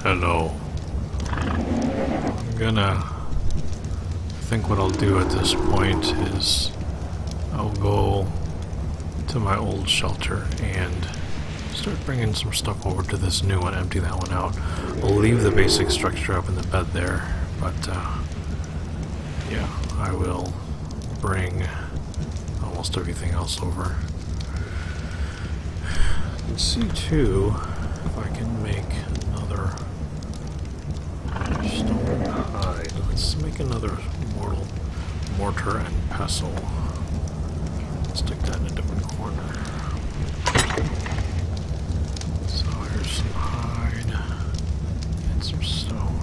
Hello. I think what I'll do at this point is I'll go to my old shelter and start bringing some stuff over to this new one, empty that one out. I'll leave the basic structure up in the bed there, but yeah, I will bring almost everything else over. Let's see too if I can make another stone hide. Let's make another mortar and pestle. Stick that in a different corner. So here's some hide and some stone.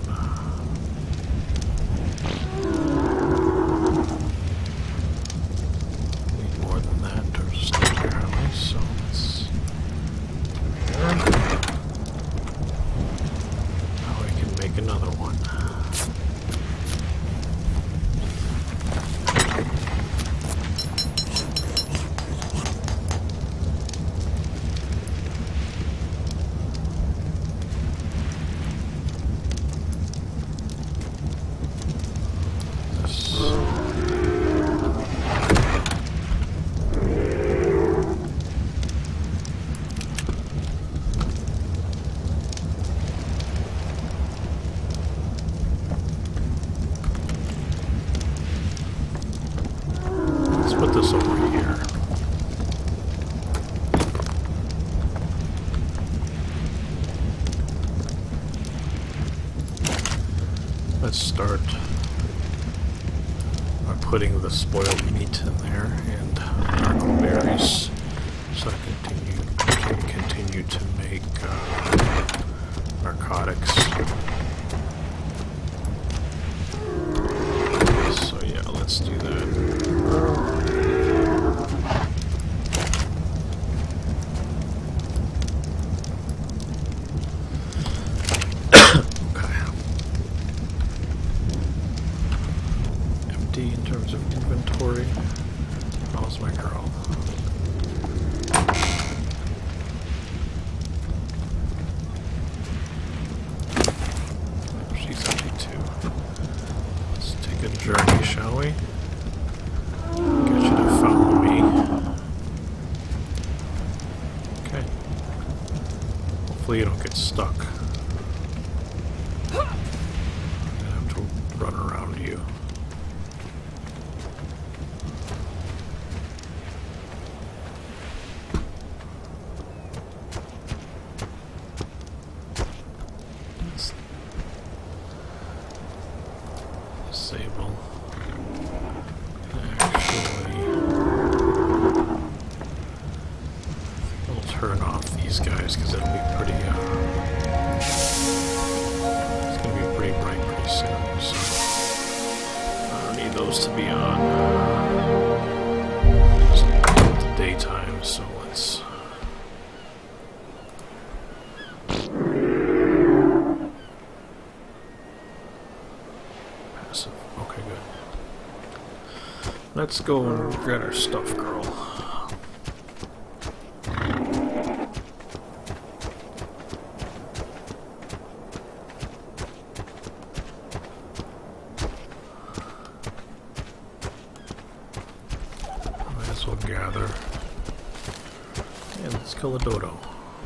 Need more than that in terms of stone apparently, so let's do here. Now I can make another one. Put this over here. Let's start by putting the spoiled meat in there and berries, so I can continue to make narcotics. So yeah, let's do that. In terms of inventory. How's my girl? She's empty too. Let's take a journey, shall we? Get you to follow me. Okay. Hopefully you don't get stuck. I'm gonna have to run around you. Disable. Actually, we'll turn off these guys because it'll be pretty. It's gonna be pretty bright pretty soon, so I don't need those to be on. It's the daytime, so let's. Okay, good. Let's go and get our stuff, girl. Might as well gather. And let's kill a dodo.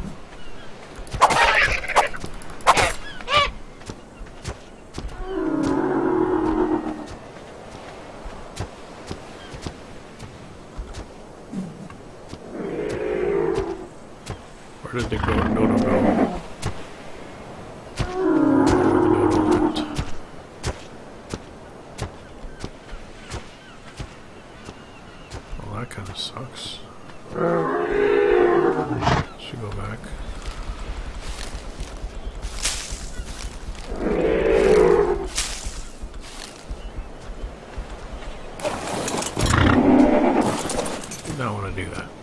Where did the dodo go? Where the dodo went? Well, that kind of sucks. Should go back. Did not want to do that.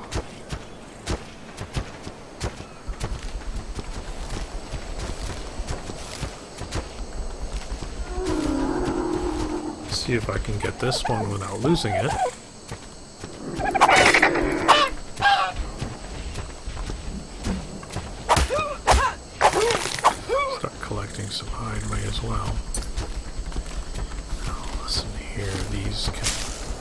See if I can get this one without losing it. Start as well. Now, listen here, these can...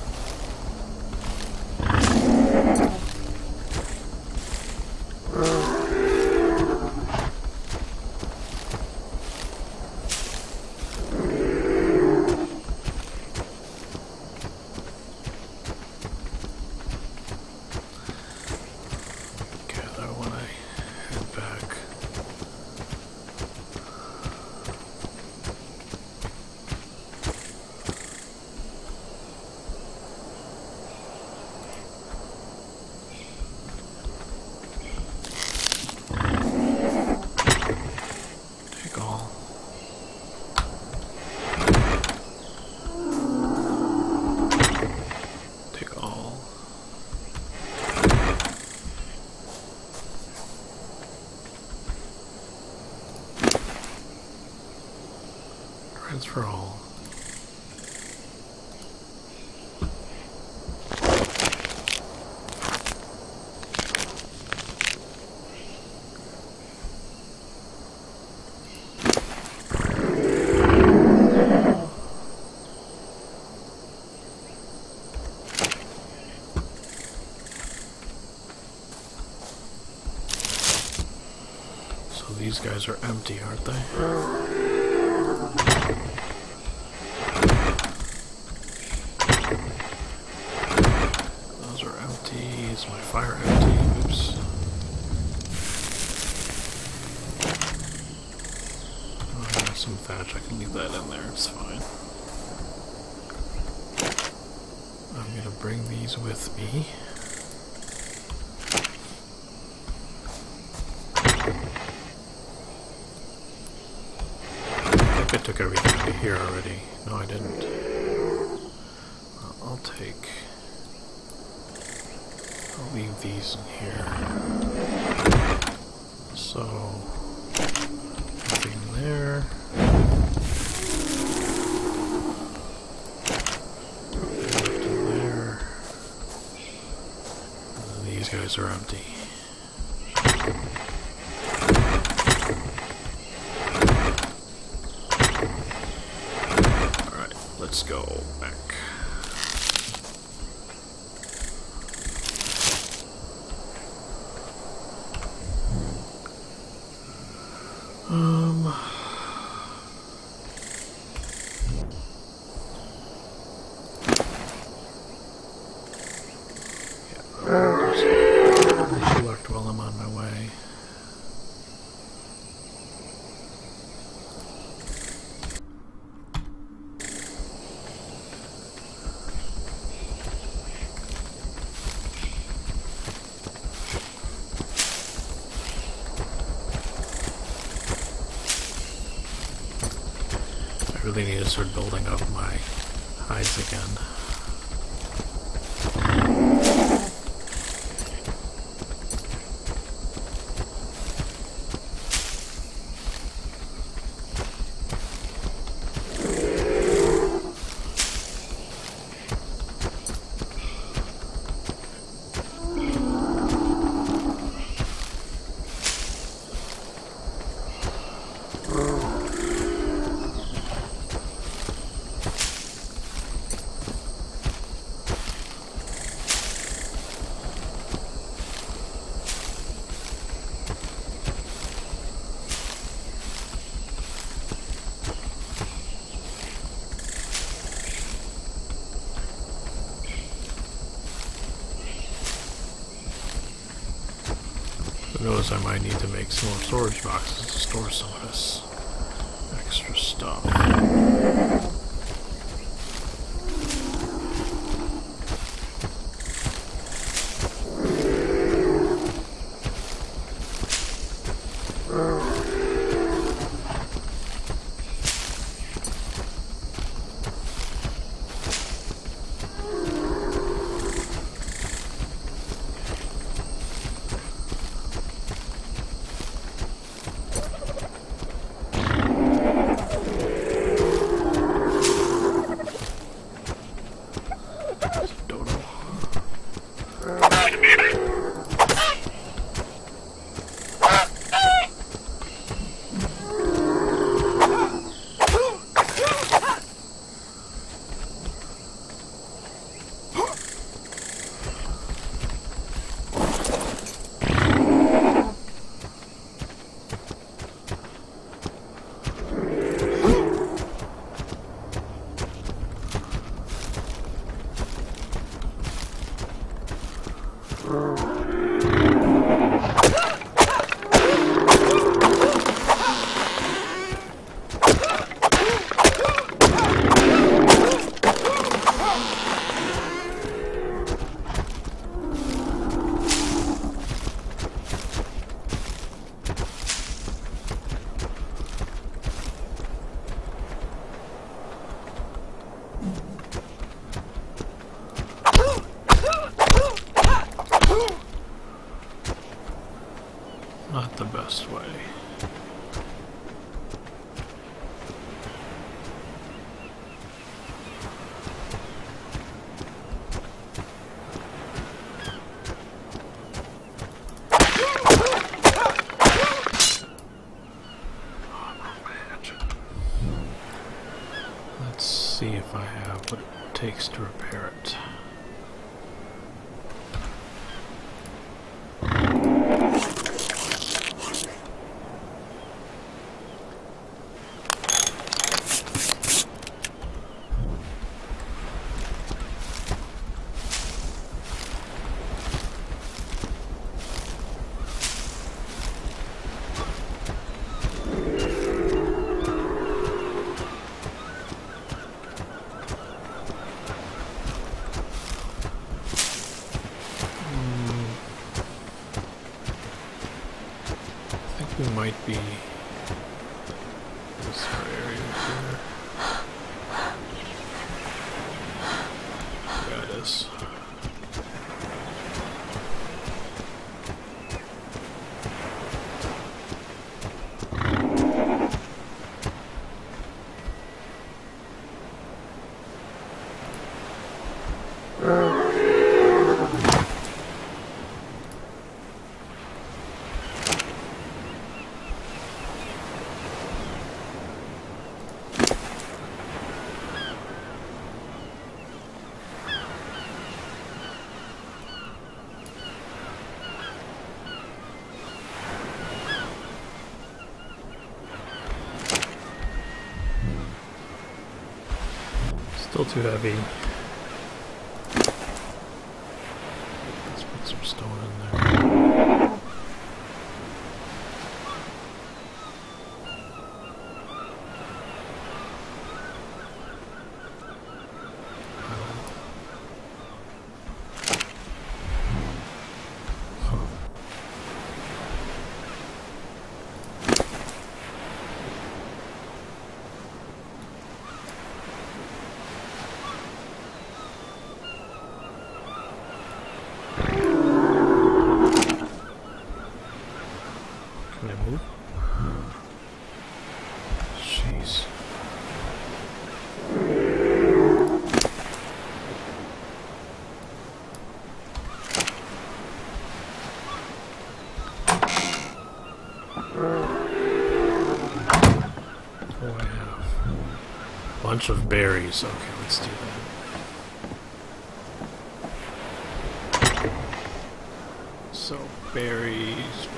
Transfer all. So these guys are empty, aren't they? Is my fire empty? Oops. Oh, I have some thatch. I can leave that in there. It's fine. I'm gonna bring these with me. I think I took everything to here already. No, I didn't. I'll take... I'll leave these in here. So, nothing there. Nothing left in there. And these guys are empty. Alright, let's go back. Select while I'm on my way. I really need to start building up my hides again. Notice I might need to make some more storage boxes to store some of this extra stuff. not the best way. Let's see if I have what it takes to repair it. We might be this area here. Yeah, it is. Still too heavy. Let's put some stone in there. Can I move? Jeez. What do I have? A bunch of berries. Okay, let's do that. So, berries.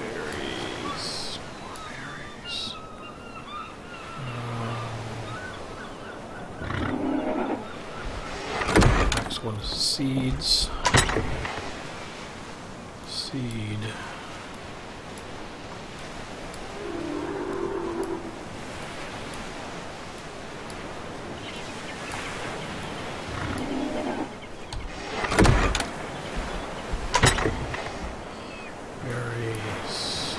Next one is seeds. Seed. Berries.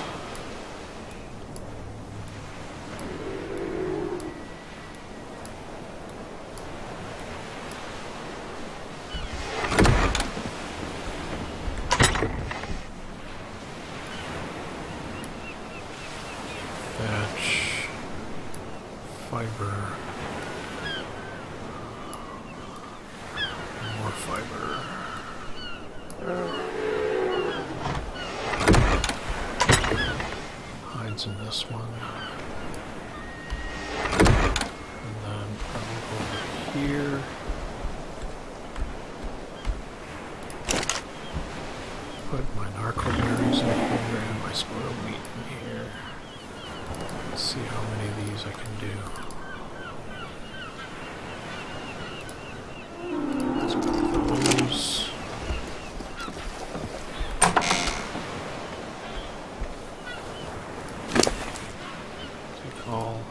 Thatch, fiber, more fiber, hides in this one, and then I will go over here, put my narco berries in here and my spoiled meat in here. Let's see how many of these I can do. Let's put those. Take all.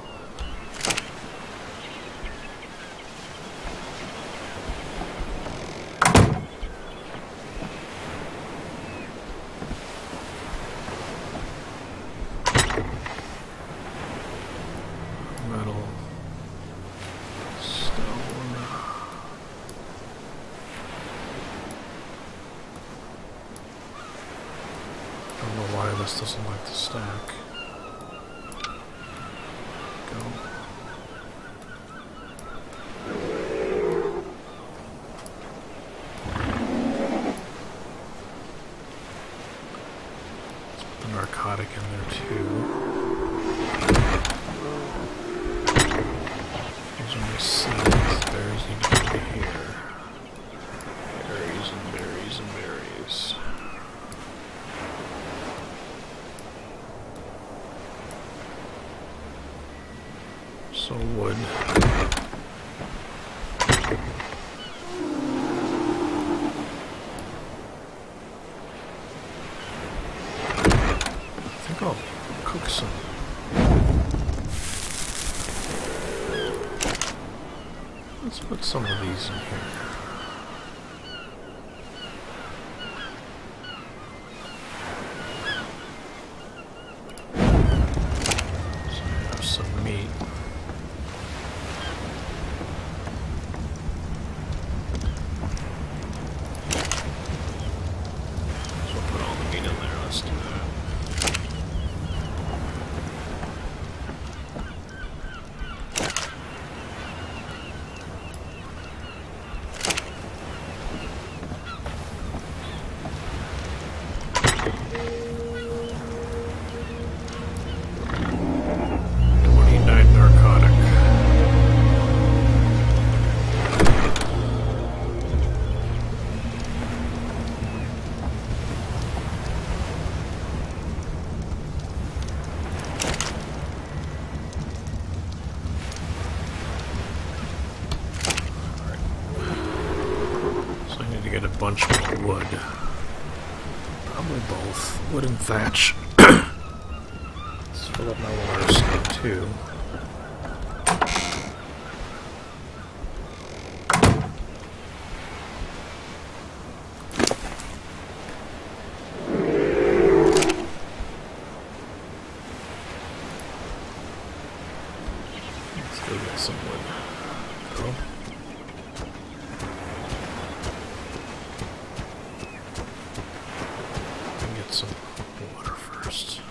Metal. don't know why this doesn't like to stack. Go. Let's put the narcotic in there too. Those are my seeds. Berries need to be here. Berries and berries and berries. So wood. I think I'll cook some. Let's put some of these in here. So I have some meat. Let's do that. Get a bunch more wood. Probably both. Wood and thatch. Let's fill up my water skin too. Let's go get some wood. Go. Some water first.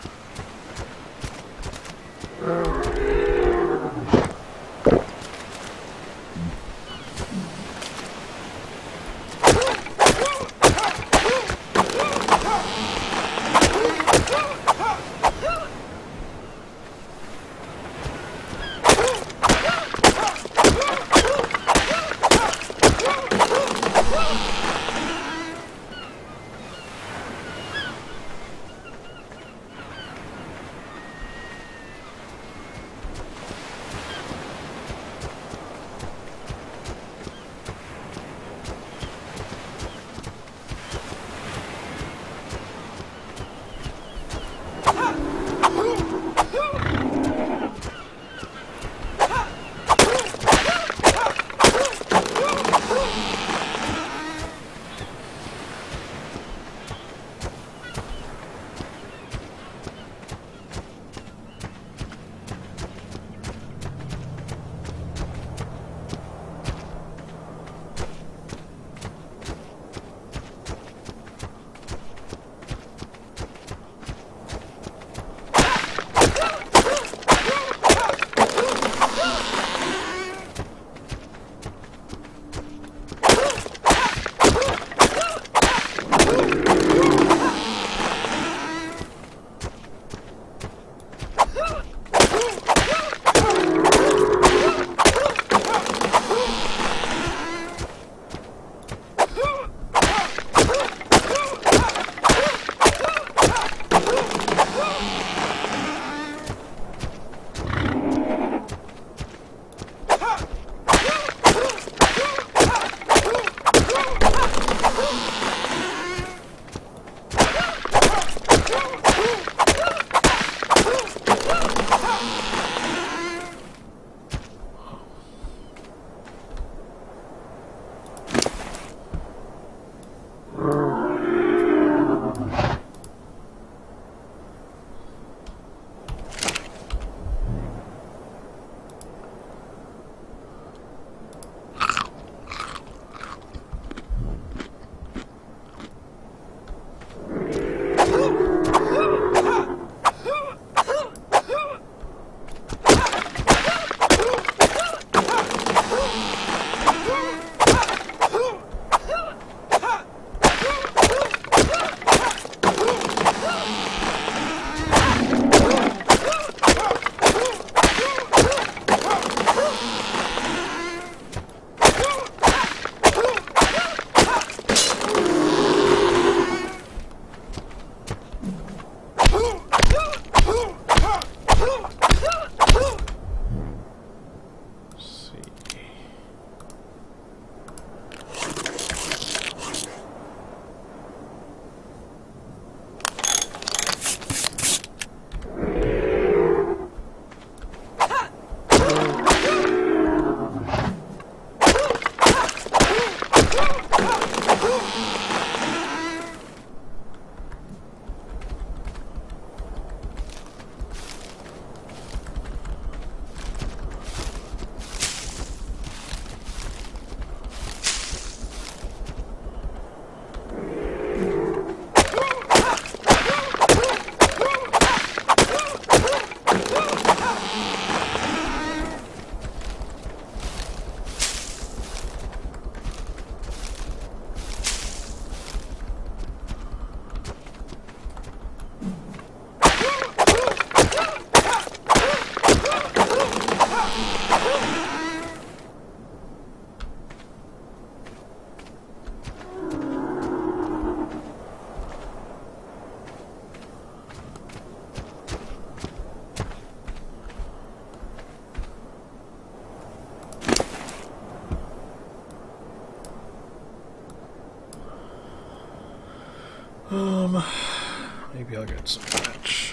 Maybe I'll get some match.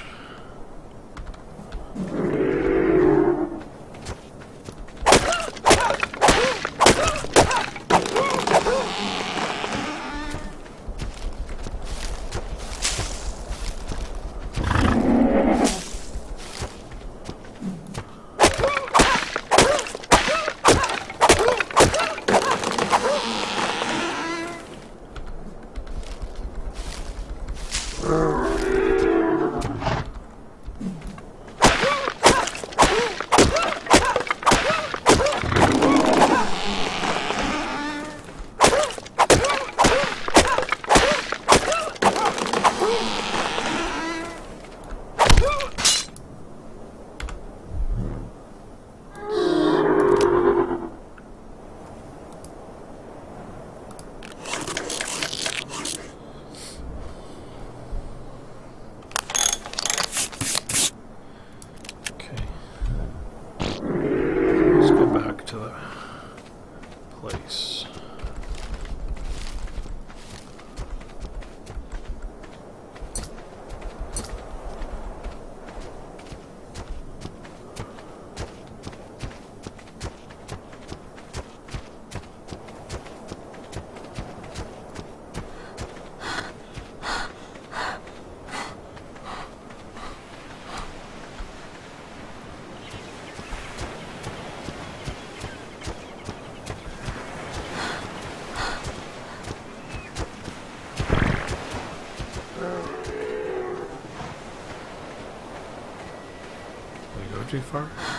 Too far?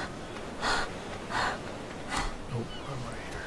Nope, I'm right here.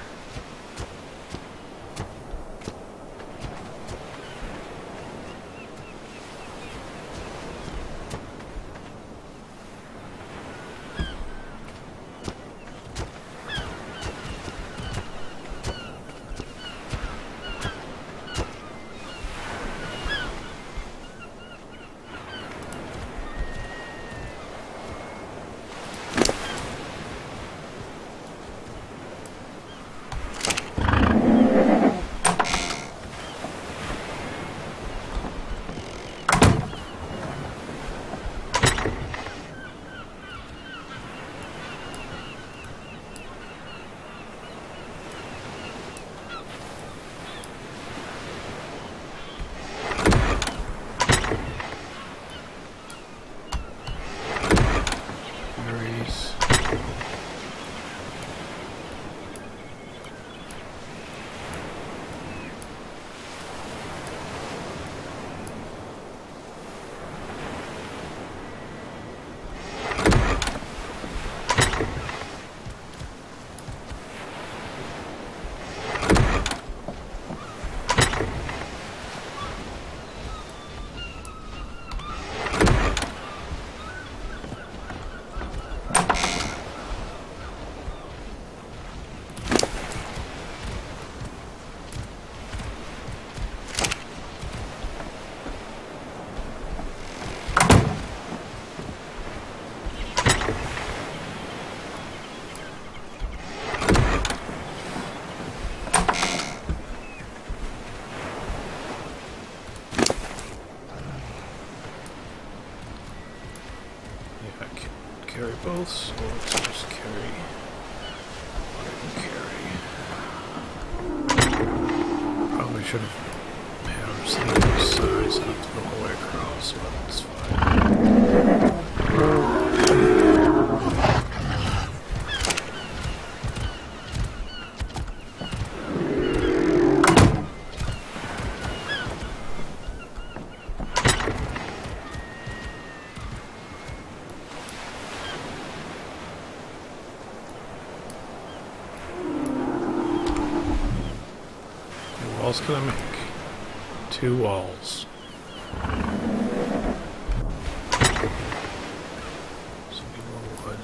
Carry both, so let's just carry what I can carry. Probably should have some of those sides and throw all the way across, but it's fine. What else can I make? 2 walls. Some more wood.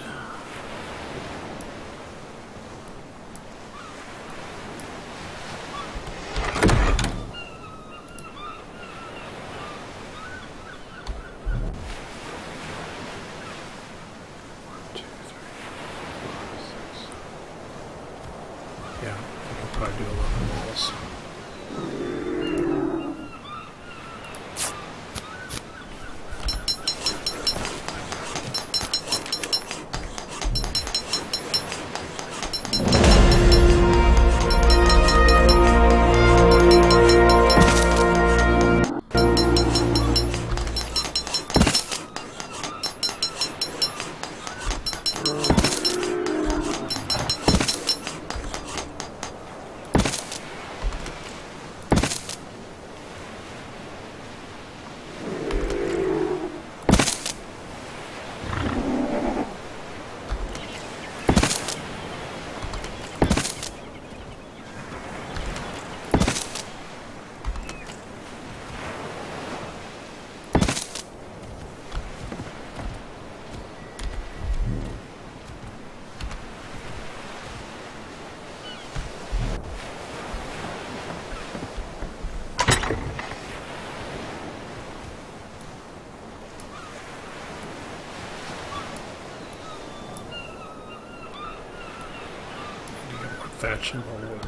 Yeah, I can probably do 11 walls. thatch and more wood.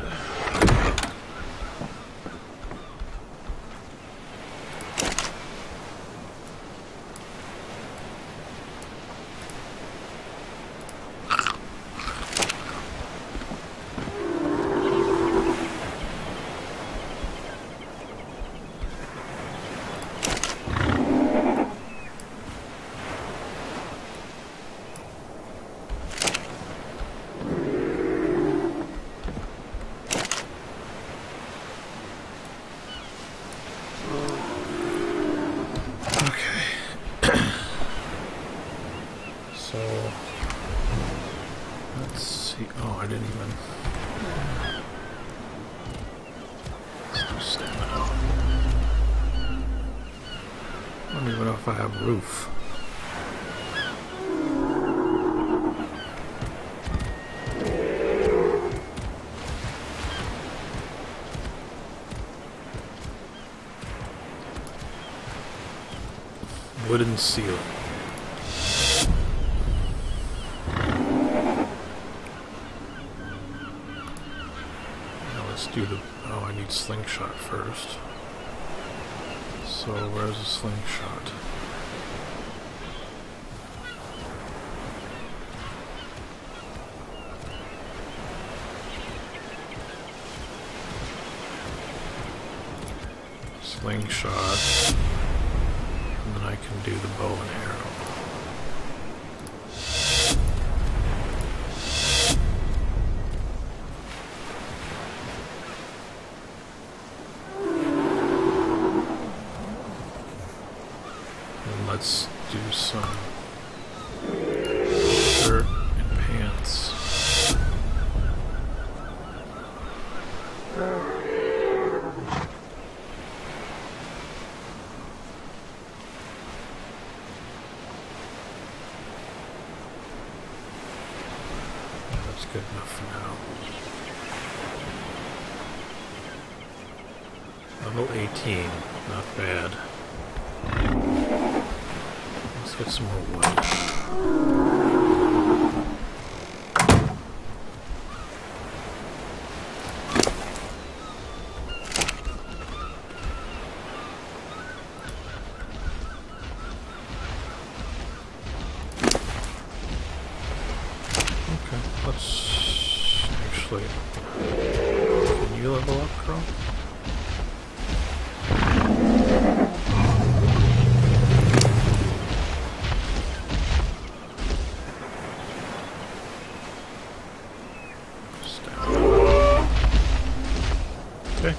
I have roof. Wooden ceiling. Now let's do the... Oh, I need slingshot first. So where's the slingshot? Slingshot, and then I can do the bow and arrow. And let's do some shirt and pants. Good enough for now. Level 18, not bad. Let's get some more wood. Let's actually... Can you level up, Crow? Okay.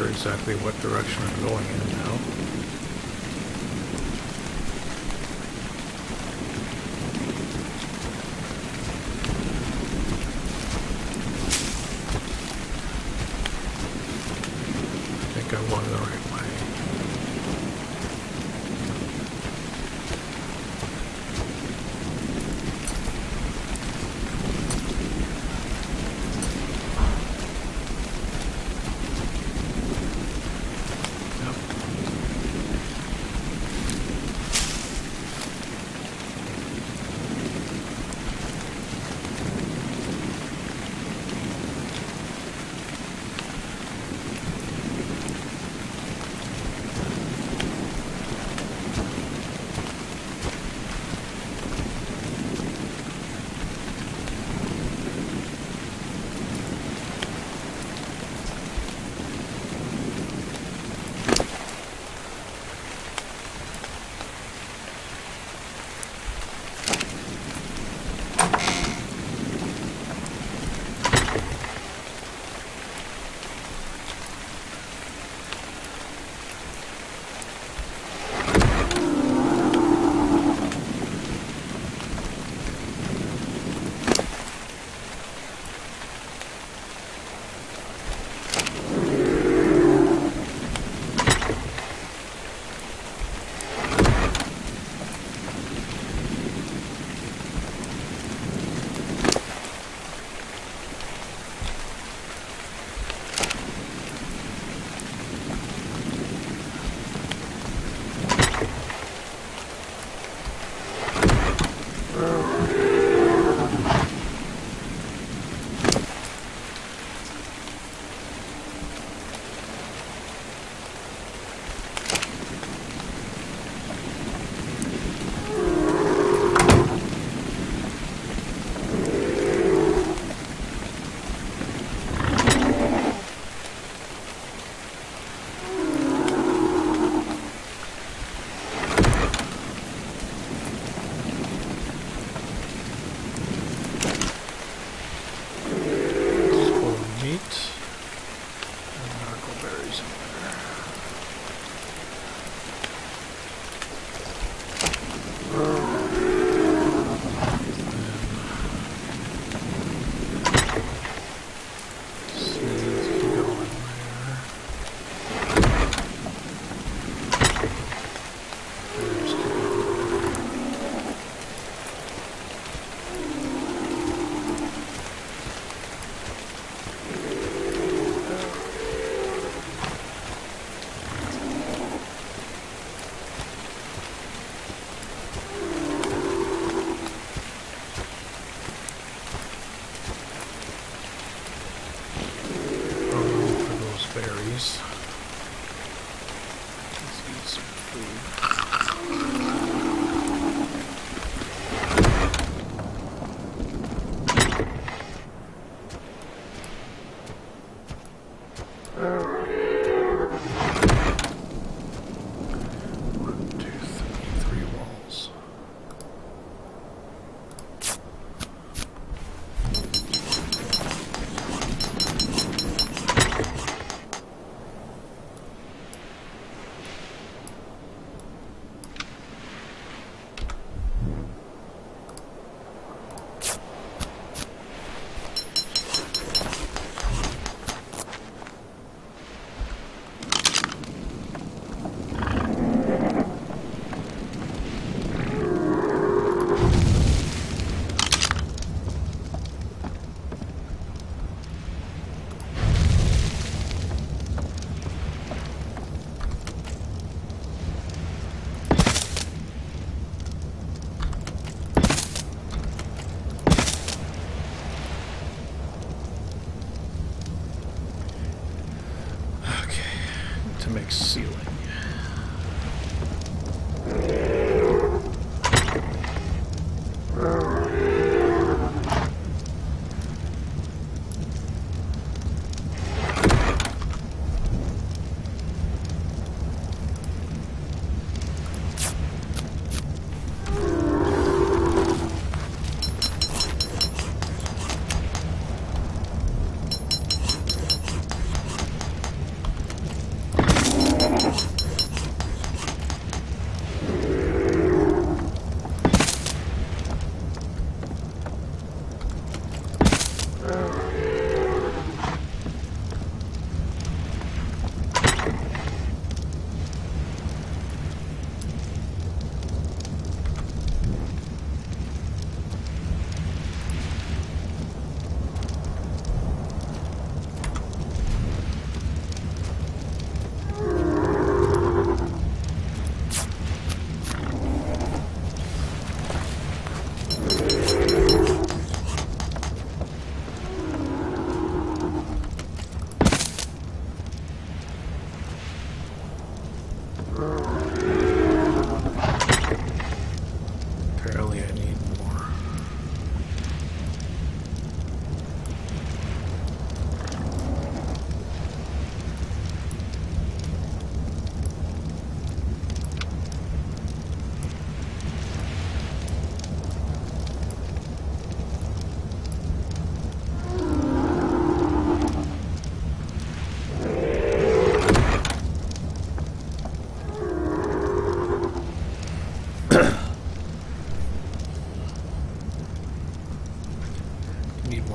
exactly what direction I'm going in now. I think I'm going the right way.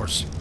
floor ceiling.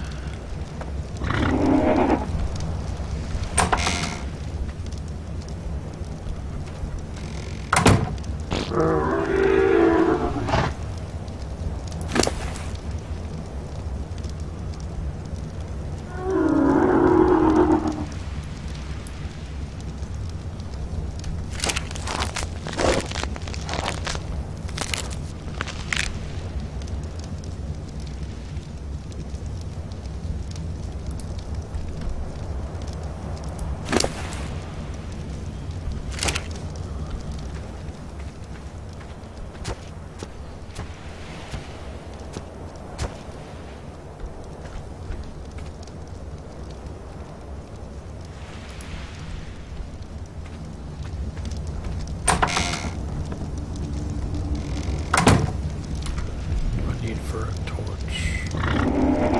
For a torch.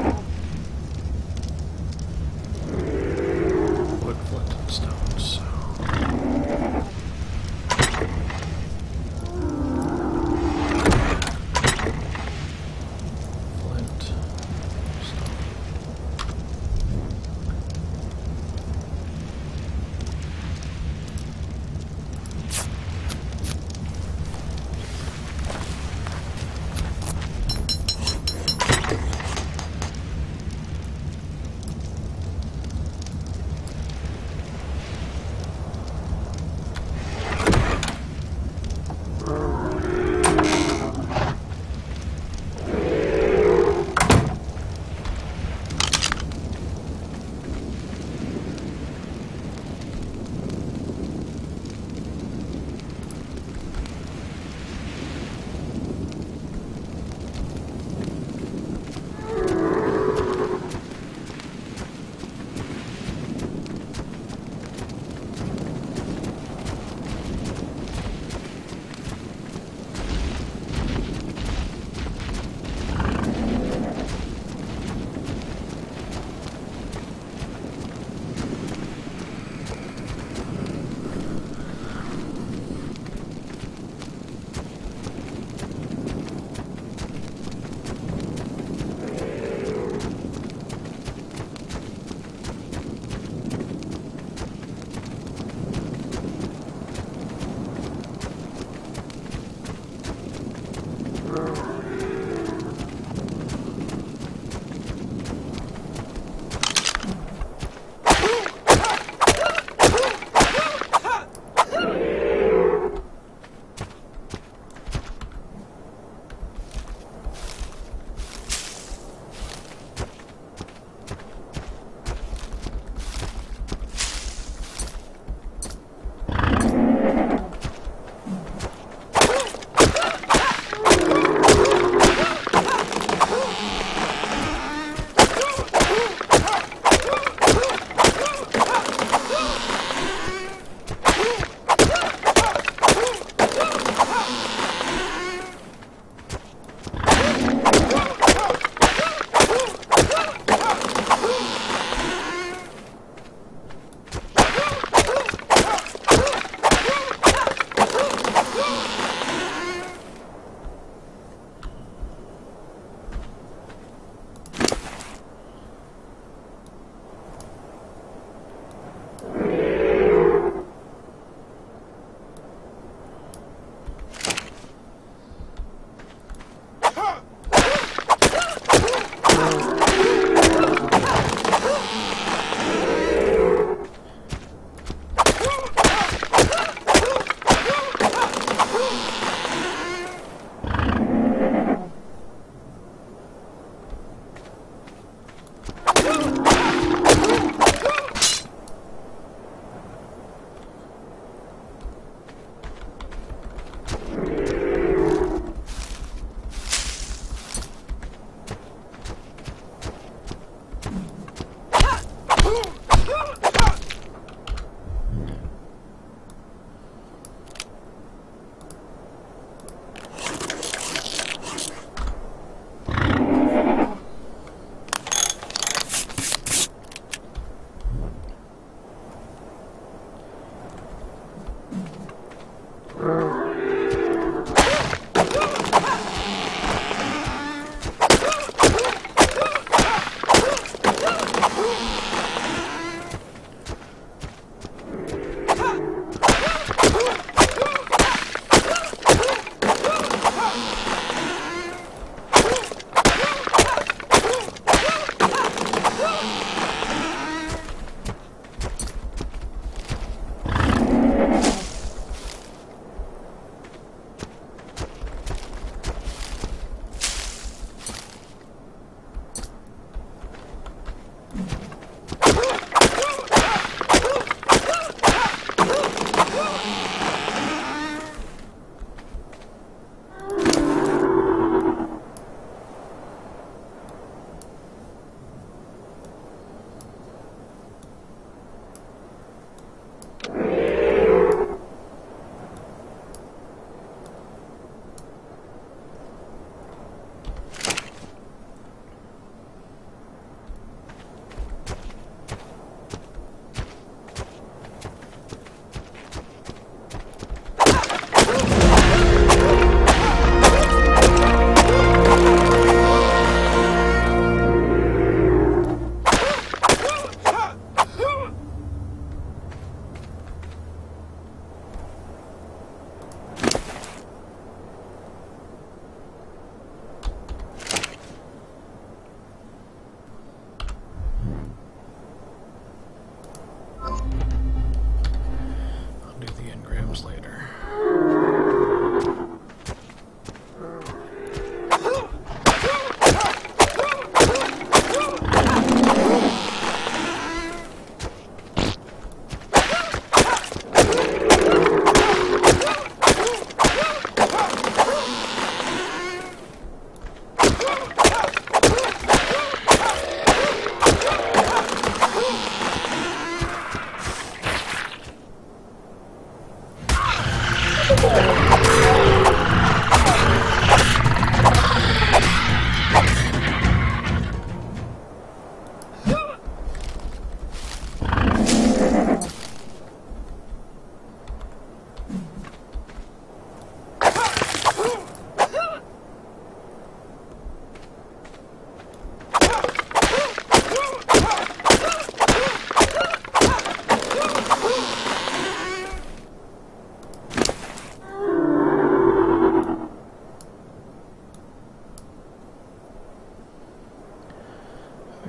Wood, flint, and stone, so. Flint, stone.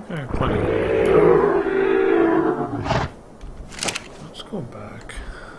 I have plenty. Let's go back.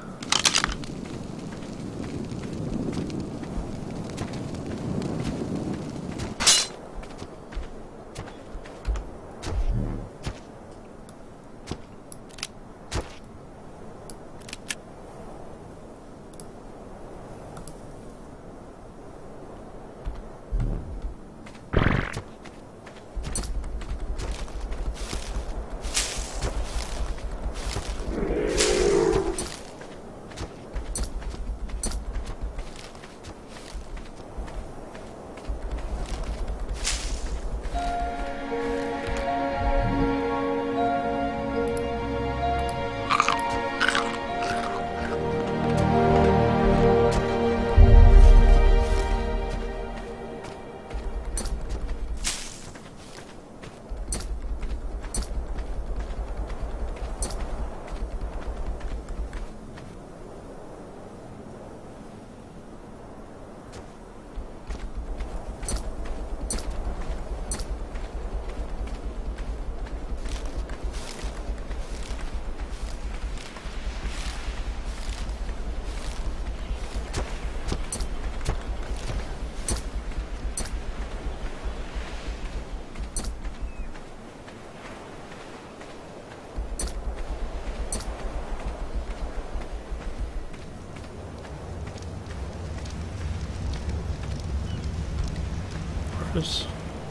Where's...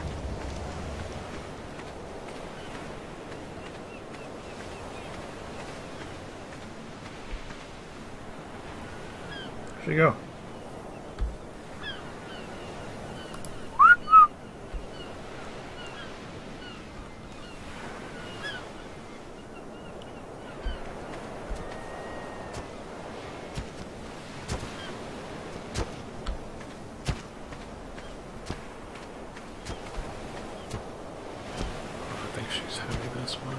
Where'd she go? She's heavy, that's why.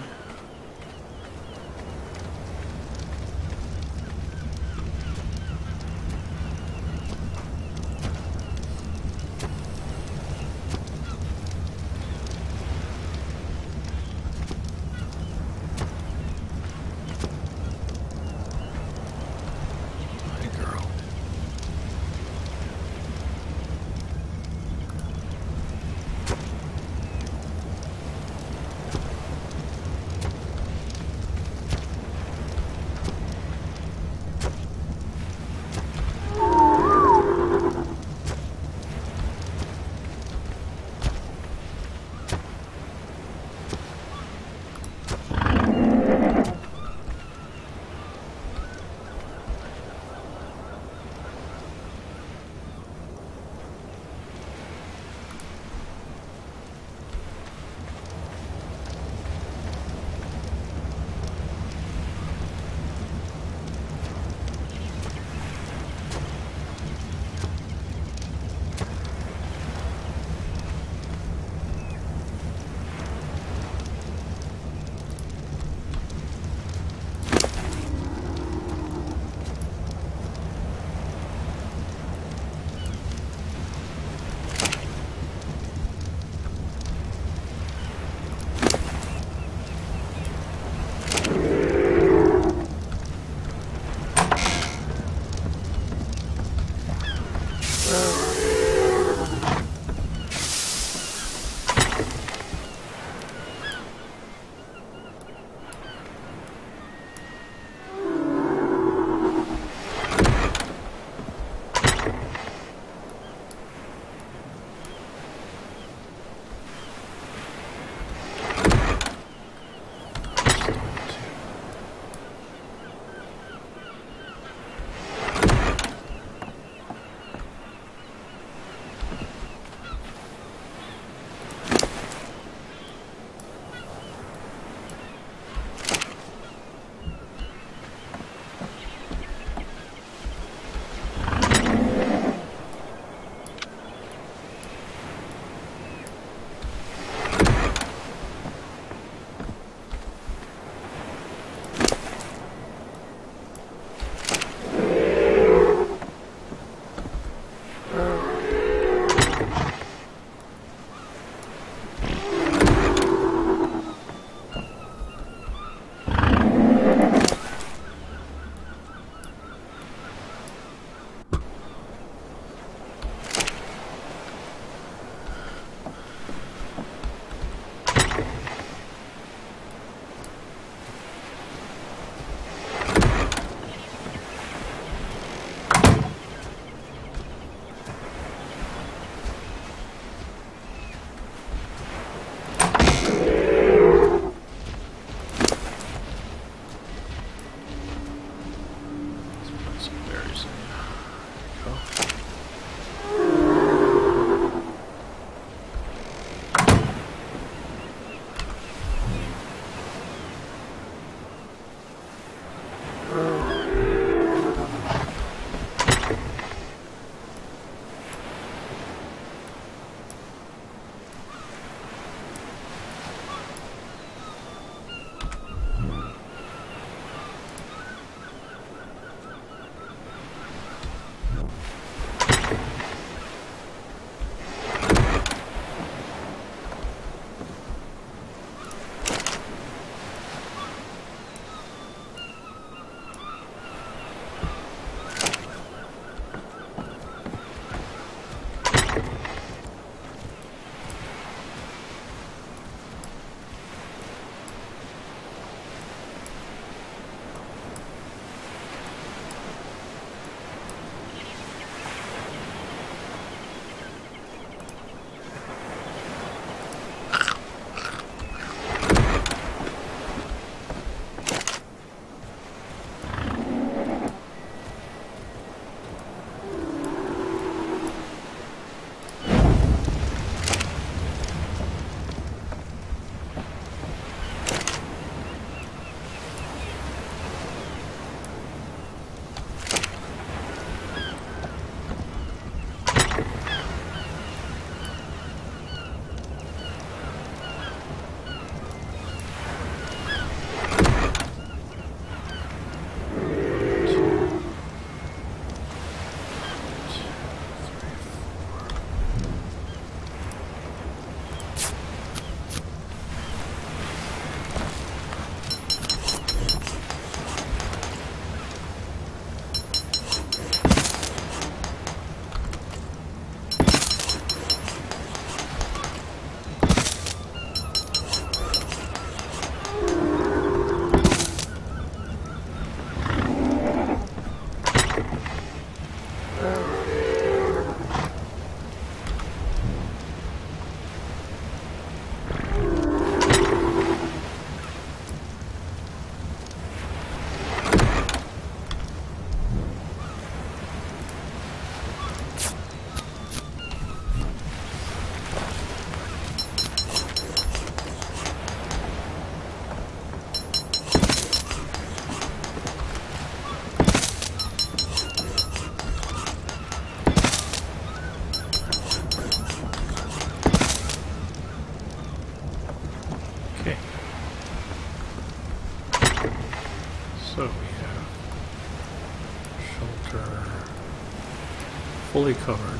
fully covered.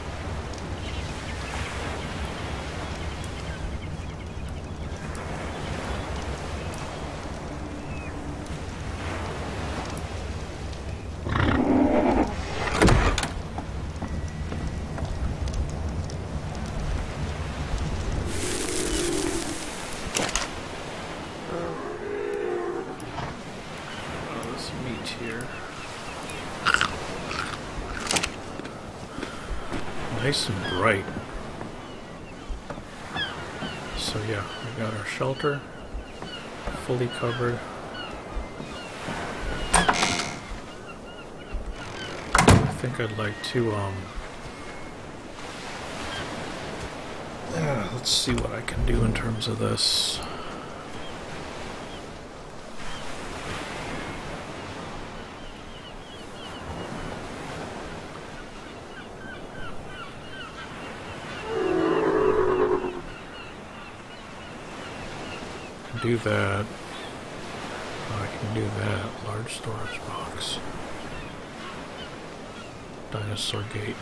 Nice and bright. So yeah, we got our shelter fully covered. I think I'd like to let's see what I can do in terms of this. Do that. I can do that. Large storage box. Dinosaur gateway.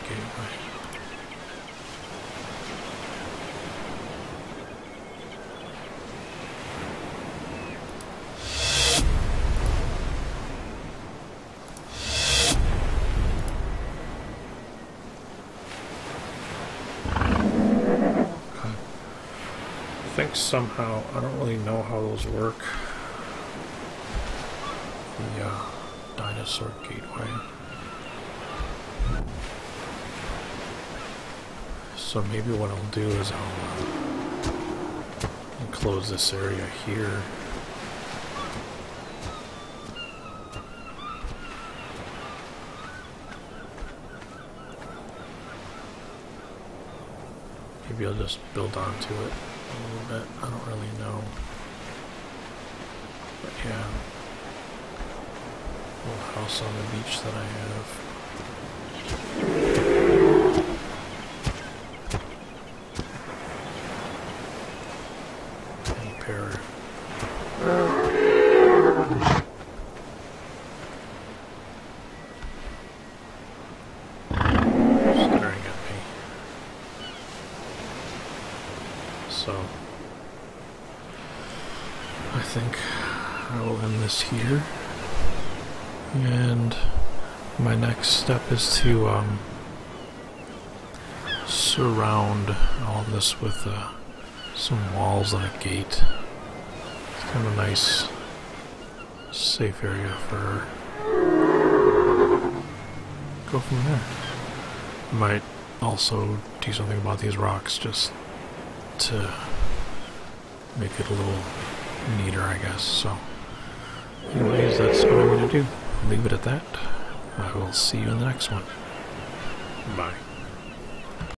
I think somehow, I don't really know how those work. The dinosaur gateway. So maybe what I'll do is I'll enclose this area here. Maybe I'll just build onto it a little bit. I don't really know. But yeah. Little house on the beach that I have. And parrot. Staring at me. So I think I will end this here, and my next step is to surround all this with some walls and a gate. It's kind of a nice safe area for her. Go from there. I might also do something about these rocks just to make it a little neater, I guess. So anyways, that's what I'm going to do. Leave it at that. I will see you in the next one. Bye.